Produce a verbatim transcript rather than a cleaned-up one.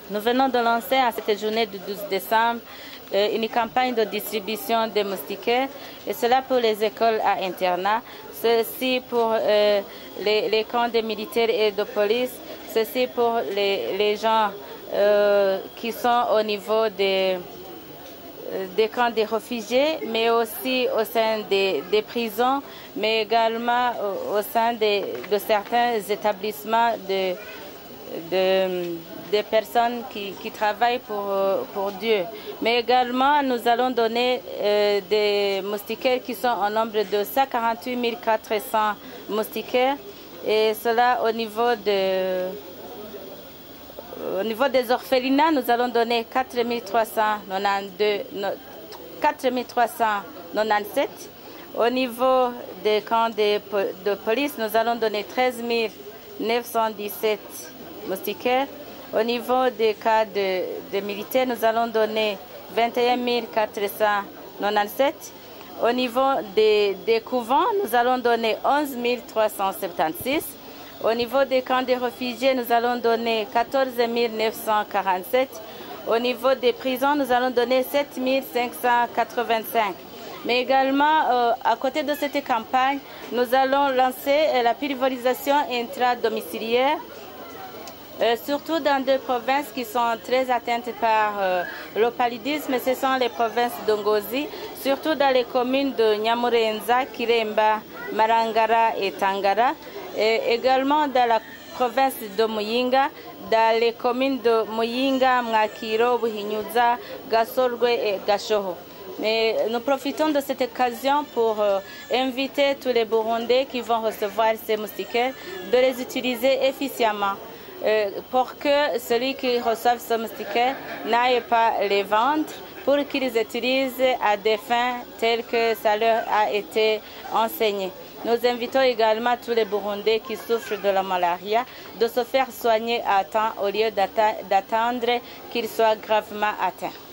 Nous venons de lancer à cette journée du douze décembre une campagne de distribution de moustiquaires, et cela pour les écoles à internat, ceci pour euh, les, les camps de militaires et de police, ceci pour les, les gens euh, qui sont au niveau des, des camps de réfugiés, mais aussi au sein des, des prisons, mais également au, au sein de, de certains établissements de, de, des personnes qui, qui travaillent pour, pour Dieu. Mais également, nous allons donner euh, des moustiquaires qui sont au nombre de cent quarante-huit mille quatre cents moustiquaires, et cela au niveau de... Au niveau des orphelinats, nous allons donner quatre mille trois cent quatre-vingt-dix-sept. Au niveau des camps de, de police, nous allons donner treize mille neuf cent dix-sept moustiquaires. Au niveau des cas de, de militaires, nous allons donner vingt et un mille quatre cent quatre-vingt-dix-sept. Au niveau des, des couvents, nous allons donner onze mille trois cent soixante-seize. Au niveau des camps de réfugiés, nous allons donner quatorze mille neuf cent quarante-sept. Au niveau des prisons, nous allons donner sept mille cinq cent quatre-vingt-cinq. Mais également, euh, à côté de cette campagne, nous allons lancer euh, la pulvérisation intra-domiciliaire, euh, surtout dans deux provinces qui sont très atteintes par euh, le paludisme. Ce sont les provinces d'Ongozi, surtout dans les communes de Nyamurenza, Kiremba, Marangara et Tangara. Et également dans la province de Muyinga, dans les communes de Muyinga, Mwakiro, Buhinyuza, Gasorgwe et Gashoho. Mais nous profitons de cette occasion pour euh, inviter tous les Burundais qui vont recevoir ces moustiquaires de les utiliser efficacement, euh, pour que celui qui reçoit ce moustiquaire n'aille pas les vendre, pour qu'ils utilisent à des fins telles que ça leur a été enseigné. Nous invitons également tous les Burundais qui souffrent de la malaria de se faire soigner à temps au lieu d'attendre qu'ils soient gravement atteints.